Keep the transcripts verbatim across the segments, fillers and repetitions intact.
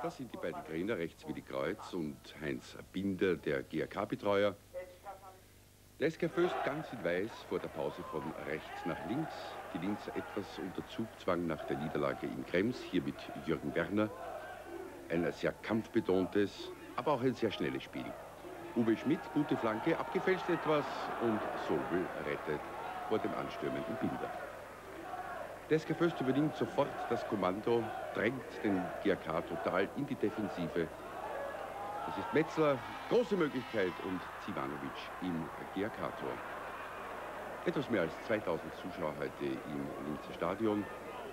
Das sind die beiden Trainer, rechts Willi Kreuz und Heinz Binder, der G A K-Betreuer. Der S K Föst ganz in Weiß vor der Pause von rechts nach links. Die Linzer etwas unter Zugzwang nach der Niederlage in Krems, hier mit Jürgen Werner. Ein sehr kampfbetontes, aber auch ein sehr schnelles Spiel. Uwe Schmidt, gute Flanke, abgefälscht etwas und Sobel rettet vor dem anstürmenden Binder. Der S K Föst übernimmt sofort das Kommando, drängt den G A K total in die Defensive. Das ist Metzler, große Möglichkeit und Zivanovic im G A K-Tor. Etwas mehr als zweitausend Zuschauer heute im Linzer Stadion.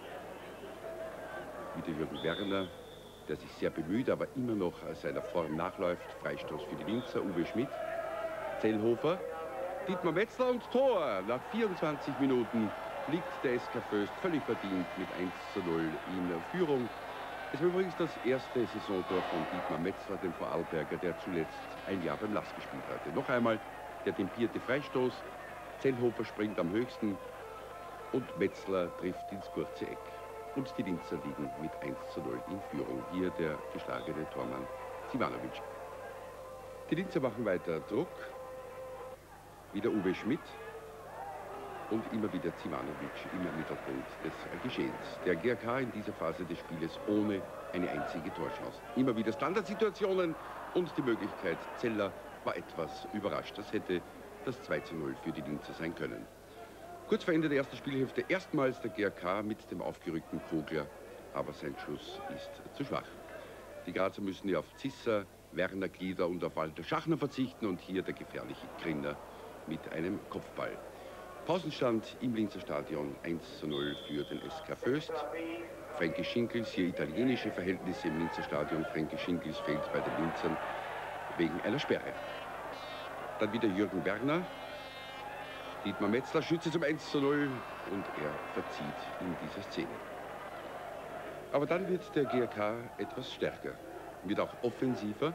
Wieder Jürgen Werner, der sich sehr bemüht, aber immer noch seiner Form nachläuft. Freistoß für die Linzer, Uwe Schmidt, Zellhofer, Dietmar Metzler und Tor. Nach vierundzwanzig Minuten liegt der S K Föst völlig verdient mit eins zu null in Führung. Es war übrigens das erste Saisontor von Dietmar Metzler, dem Vorarlberger, der zuletzt ein Jahr beim Lask gespielt hatte. Noch einmal der tempierte Freistoß. Zellhofer springt am höchsten und Metzler trifft ins kurze Eck. Und die Linzer liegen mit eins zu null in Führung. Hier der geschlagene Tormann Zivanovic. Die Linzer machen weiter Druck. Wieder Uwe Schmidt. Und immer wieder Zivanovic im Mittelpunkt des Geschehens. Der G A K in dieser Phase des Spieles ohne eine einzige Torchance. Immer wieder Standardsituationen und die Möglichkeit, Zeller war etwas überrascht. Das hätte das zwei zu null für die Linzer sein können. Kurz vor Ende der ersten Spielhälfte erstmals der G A K mit dem aufgerückten Kogler, aber sein Schuss ist zu schwach. Die Grazer müssen ja auf Zisser, Werner Glieder und auf Walter Schachner verzichten und hier der gefährliche Grinner mit einem Kopfball. Pausenstand im Linzer Stadion eins zu null für den S K Föst. Frankie Schinkels, hier italienische Verhältnisse im Linzer Stadion. Frankie Schinkels fällt bei den Linzern wegen einer Sperre. Dann wieder Jürgen Werner. Dietmar Metzler, Schütze zum eins zu null und er verzieht in dieser Szene. Aber dann wird der G A K etwas stärker, wird auch offensiver.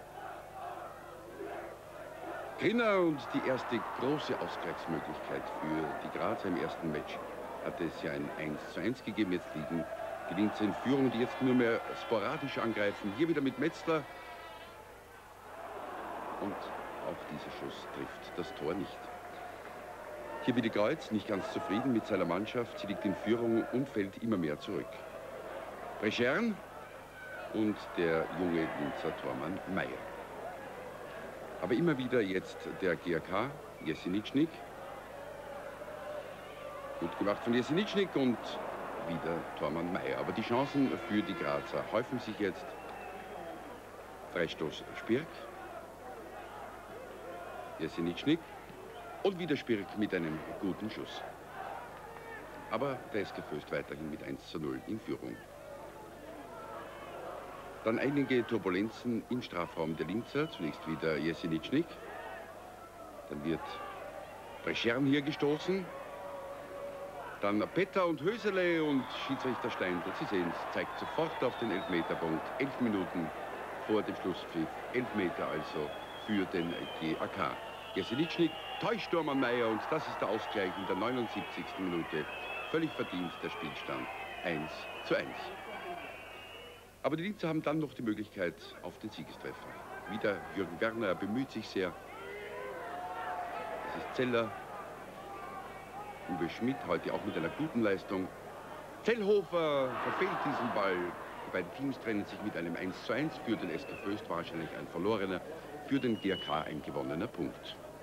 Grinner und die erste große Ausgleichsmöglichkeit für die Grazer im ersten Match hatte es ja ein eins zu eins gegeben. Jetzt liegen die Linzer in Führung, die jetzt nur mehr sporadisch angreifen. Hier wieder mit Metzler. Und auch dieser Schuss trifft das Tor nicht. Hier Willi Kreuz, nicht ganz zufrieden mit seiner Mannschaft. Sie liegt in Führung und fällt immer mehr zurück. Breschern und der junge Linzer Tormann Meyer. Aber immer wieder jetzt der G A K, Jesenitschnik. Gut gemacht von Jesenitschnik und wieder Tormann Meyer. Aber die Chancen für die Grazer häufen sich jetzt. Freistoß Spirk. Jesenitschnik. Und wieder Spirk mit einem guten Schuss. Aber der S K Föst weiterhin mit eins zu null in Führung. Dann einige Turbulenzen im Strafraum der Linzer. Zunächst wieder Jesenitschnik. Dann wird Breschern hier gestoßen. Dann Petter und Hösele und Schiedsrichter Steindl. Sie sehen es, zeigt sofort auf den Elfmeterpunkt. Elf Minuten vor dem Schlusspfiff. Elfmeter also für den G A K. Jesenitschnik täuscht Tormann Meyer und das ist der Ausgleich in der neunundsiebzigsten Minute. Völlig verdient der Spielstand. eins zu eins. Aber die Linzer haben dann noch die Möglichkeit auf den Siegestreffer. Wieder Jürgen Werner, er bemüht sich sehr. Das ist Zeller. Uwe Schmidt, heute auch mit einer guten Leistung. Zellhofer verfehlt diesen Ball. Die beiden Teams trennen sich mit einem eins zu eins. Für den S K Föst wahrscheinlich ein verlorener, für den G A K ein gewonnener Punkt.